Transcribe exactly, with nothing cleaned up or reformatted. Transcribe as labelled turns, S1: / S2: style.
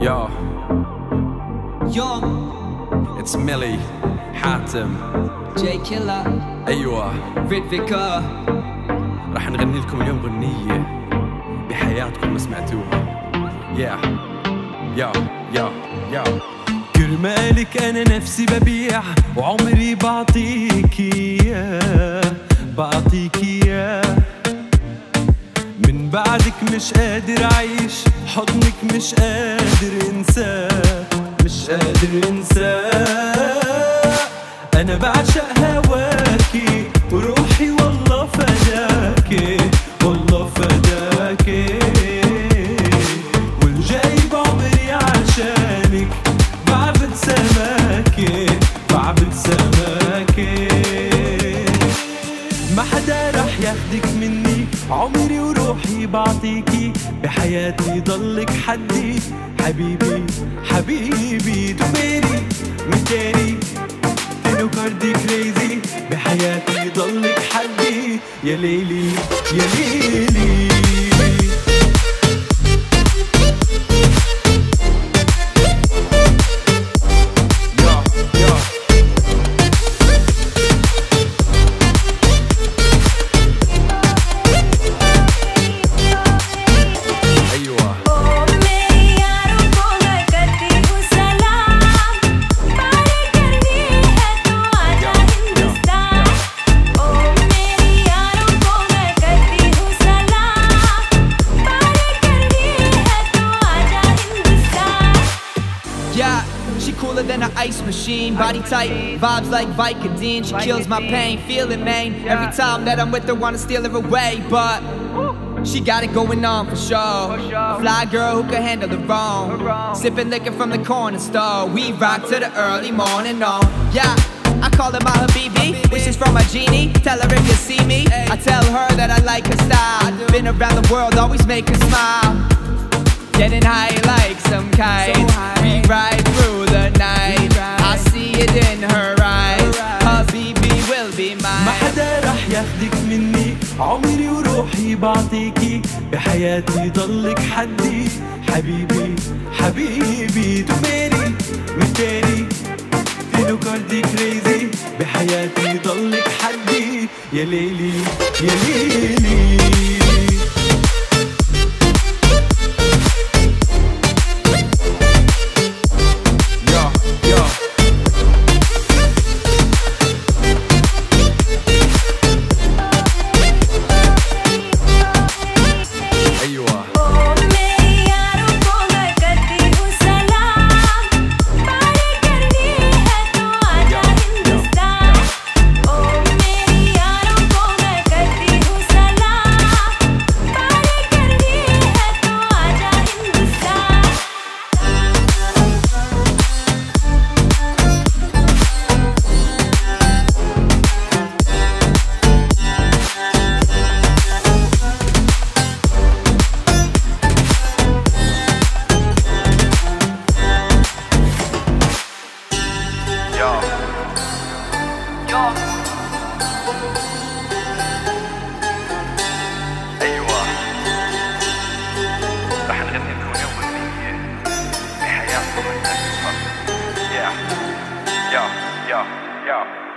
S1: Yo,
S2: Young
S1: it's Millie حاتم
S2: جاي كيلا
S1: أيوة
S2: ريد فيكا.
S1: راح نغني لكم اليوم غنية بحياتكم ما سمعتوها. يا يا يا يا كرمالك أنا نفسي ببيع وعمري بعطيك إياه، بعطيك إياه. من بعدك مش قادر أعيش، حضنك مش قادر أنساه، مش قادر أنساه. أنا بعشق هواكي وروحي والله فداكي، والله فداكي. والجاي بعمري عشانك بعبد سماكي، بعبد سماكي. ما حدا رح ياخدك مني، عمري وروحي بعطيكي، بحياتي ضلك حدي. حبيبي حبيبي دوميري متيري تينو كاردي كريزي، بحياتي ضلك حدي. يا ليلي يا ليلي
S2: She cooler than an ice machine, body tight, vibes like Vicodin. She kills my pain, feel it, man. Every time that I'm with her, wanna steal her away, but she got it going on for sure. A fly girl who can handle the wrong, sipping liquor from the corner store. We rock to the early morning on. Yeah, I call her my habibi, wishes from a genie. Tell her if you see me, I tell her that I like her style. Been around the world, always make her smile. Getting high like some kite, we ride through the night. I see it in her eyes, Habibi will be mine.
S1: ما حدا رح ياخدك مني، عمري وروحي بعطيكي، بحياتي ضلك حدي. حبيبي حبيبي دوميري متيري تينو كاردي كريزي، بحياتي ضلك حدي. يا ليلي يا ليلي
S3: أيوة رح نغني لكم اليوم غنية بحياتكم ما سمعتوها. يا يا يا يا